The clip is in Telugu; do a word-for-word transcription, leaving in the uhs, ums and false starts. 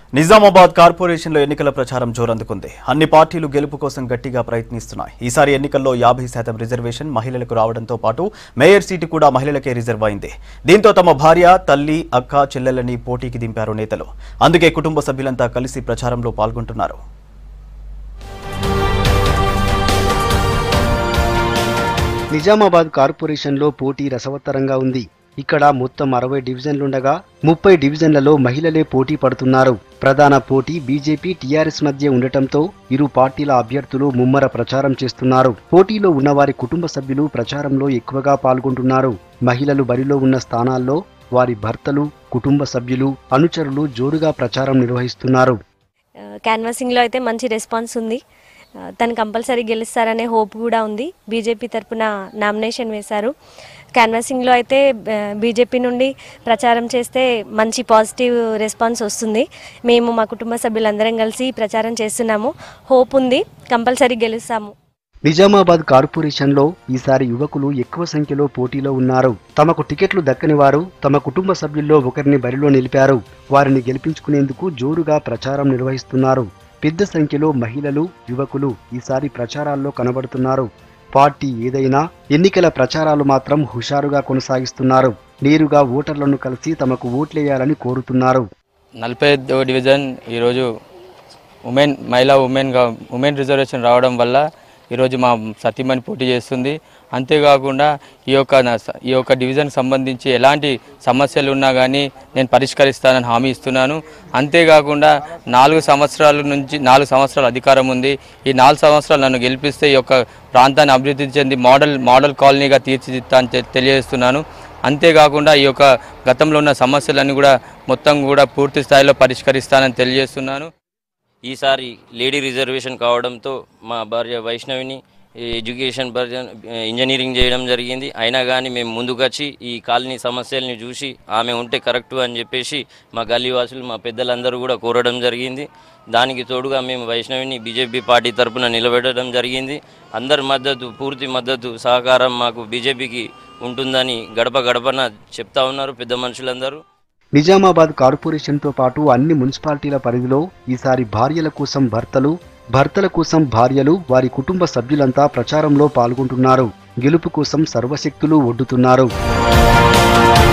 నిజామాబాద్ కార్పొరేషన్లో ఎన్నికల ప్రచారం జోరందుకుంది. అన్ని పార్టీలు గెలుపు కోసం గట్టిగా ప్రయత్నిస్తున్నాయి. ఈసారి ఎన్నికల్లో యాభై శాతం రిజర్వేషన్ మహిళలకు రావడంతో పాటు మేయర్ సీటు కూడా మహిళలకే రిజర్వ్ అయింది. దీంతో తమ భార్య, తల్లి, అక్క, చెల్లెలని పోటీకి దింపారు నేతలు. అందుకే కుటుంబ సభ్యులంతా కలిసి ప్రచారంలో పాల్గొంటున్నారు. నిజామాబాద్ కార్పొరేషన్లో పోటీ రసవత్తరంగా ఉంది. ఇక్కడ మొత్తం అరవై డివిజన్లుండగా ముప్పై డివిజన్లలో మహిళలే పోటీ పడుతున్నారు. ప్రధాన పోటీ బీజేపీ, టీఆర్ఎస్ మధ్య ఉండటంతో ఇరు పార్టీల అభ్యర్థులు ముమ్మర ప్రచారం చేస్తున్నారు. పోటీలో ఉన్నవారి కుటుంబ సభ్యులు ప్రచారంలో ఎక్కువగా పాల్గొంటున్నారు. మహిళలు బరిలో ఉన్న స్థానాల్లో వారి భర్తలు, కుటుంబ సభ్యులు, అనుచరులు జోరుగా ప్రచారం నిర్వహిస్తున్నారు. క్యాన్వాసింగ్లో అయితే మంచి రెస్పాన్స్ ఉంది. తను కంపల్సరీ గెలుస్తారనే హోప్ కూడా ఉంది. బీజేపీ తరఫున నామినేషన్ వేశారు. క్యాన్వాసింగ్లో అయితే బీజేపీ నుండి ప్రచారం చేస్తే మంచి పాజిటివ్ రెస్పాన్స్ వస్తుంది. మేము మా కుటుంబ సభ్యులందరం కలిసి ప్రచారం చేస్తున్నాము. హోప్ ఉంది, కంపల్సరీ గెలుస్తాము. నిజామాబాద్ కార్పొరేషన్లో ఈసారి యువకులు ఎక్కువ సంఖ్యలో పోటీలో ఉన్నారు. తమకు టికెట్లు దక్కని వారు తమ కుటుంబ సభ్యుల్లో ఒకరిని బరిలో నిలిపారు. వారిని గెలిపించుకునేందుకు జోరుగా ప్రచారం నిర్వహిస్తున్నారు. పెద్ద సంఖ్యలో మహిళలు, యువకులు ఈసారి ప్రచారాల్లో కనబడుతున్నారు. పార్టీ ఏదైనా ఎన్నికల ప్రచారాలు మాత్రం హుషారుగా కొనసాగిస్తున్నారు. నేరుగా ఓటర్లను కలిసి తమకు ఓట్లేయాలని కోరుతున్నారు. నలభై ఐదో డివిజన్ ఈరోజు ఉమెన్ మహిళా ఉమెన్గా ఉమెన్ రిజర్వేషన్ రావడం వల్ల ఈరోజు మా సతీమణి పోటీ చేస్తుంది. అంతేకాకుండా ఈ యొక్క ఈ యొక్క డివిజన్కి సంబంధించి ఎలాంటి సమస్యలు ఉన్నా కానీ నేను పరిష్కరిస్తానని హామీ ఇస్తున్నాను. అంతేకాకుండా నాలుగు సంవత్సరాల నుంచి నాలుగు సంవత్సరాల అధికారం ఉంది. ఈ నాలుగు సంవత్సరాలు నన్ను గెలిపిస్తే ఈ యొక్క ప్రాంతాన్ని అభివృద్ధి చెంది మోడల్ మోడల్ కాలనీగా తీర్చిదిద్దాలని తెలియజేస్తున్నాను. అంతేకాకుండా ఈ యొక్క గతంలో ఉన్న సమస్యలన్నీ కూడా మొత్తం కూడా పూర్తి స్థాయిలో పరిష్కరిస్తానని తెలియజేస్తున్నాను. ఈసారి లేడీ రిజర్వేషన్ కావడంతో మా భార్య వైష్ణవిని ఎడ్యుకేషన్ ఇంజనీరింగ్ చేయడం జరిగింది. అయినా కానీ మేము ముందుకొచ్చి ఈ కాలనీ సమస్యల్ని చూసి ఆమె ఉంటే కరెక్టు అని చెప్పేసి మా గల్లీవాసులు, మా పెద్దలందరూ కూడా కోరడం జరిగింది. దానికి తోడుగా మేము వైష్ణవిని బీజేపీ పార్టీ తరఫున నిలబెట్టడం జరిగింది. అందరి మద్దతు, పూర్తి మద్దతు, సహకారం మాకు బీజేపీకి ఉంటుందని గడప గడపన చెప్తా ఉన్నారు పెద్ద మనుషులందరూ. నిజామాబాద్ కార్పొరేషన్తో పాటు అన్ని మున్సిపాలిటీల పరిధిలో ఈసారి భార్యల కోసం భర్తలు, భర్తల కోసం భార్యలు, వారి కుటుంబ సభ్యులంతా ప్రచారంలో పాల్గొంటున్నారు. గెలుపు కోసం సర్వశక్తులు ఒడ్డుతున్నారు.